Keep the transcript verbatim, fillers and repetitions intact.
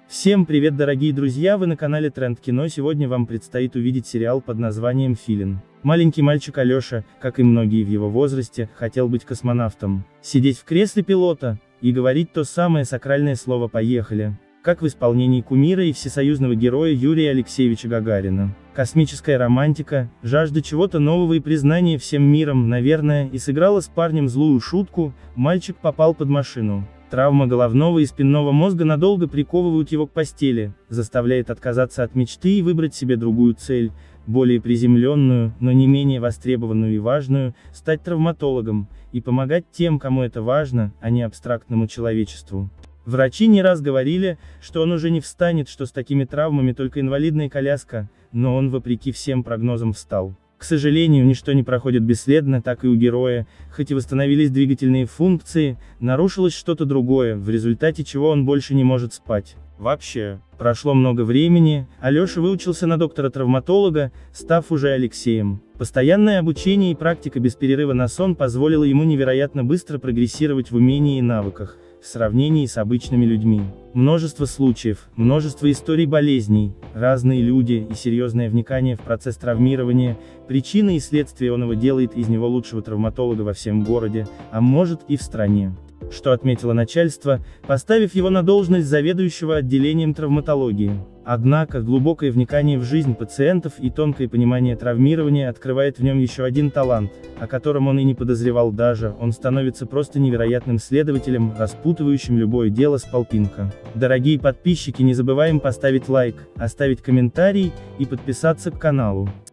Всем привет, дорогие друзья, вы на канале Тренд Кино. Сегодня вам предстоит увидеть сериал под названием «Филин». Маленький мальчик Алеша, как и многие в его возрасте, хотел быть космонавтом, сидеть в кресле пилота и говорить то самое сакральное слово «поехали», как в исполнении кумира и всесоюзного героя Юрия Алексеевича Гагарина. Космическая романтика, жажда чего-то нового и признания всем миром, наверное, и сыграла с парнем злую шутку. Мальчик попал под машину. Травма головного и спинного мозга надолго приковывают его к постели, заставляет отказаться от мечты и выбрать себе другую цель, более приземленную, но не менее востребованную и важную, стать травматологом, и помогать тем, кому это важно, а не абстрактному человечеству. Врачи не раз говорили, что он уже не встанет, что с такими травмами только инвалидная коляска, но он вопреки всем прогнозам встал. К сожалению, ничто не проходит бесследно, так и у героя, хоть и восстановились двигательные функции, нарушилось что-то другое, в результате чего он больше не может спать. Вообще, прошло много времени, Алеша выучился на доктора-травматолога, став уже Алексеем. Постоянное обучение и практика без перерыва на сон позволила ему невероятно быстро прогрессировать в умении и навыках, в сравнении с обычными людьми. Множество случаев, множество историй болезней, разные люди и серьезное вникание в процесс травмирования, причины и следствия оного делает из него лучшего травматолога во всем городе, а может и в стране. Что отметило начальство, поставив его на должность заведующего отделением травматологии. Однако, глубокое вникание в жизнь пациентов и тонкое понимание травмирования открывает в нем еще один талант, о котором он и не подозревал даже, он становится просто невероятным следователем, распутывающим любое дело с полпинка. Дорогие подписчики, не забываем поставить лайк, оставить комментарий и подписаться к каналу.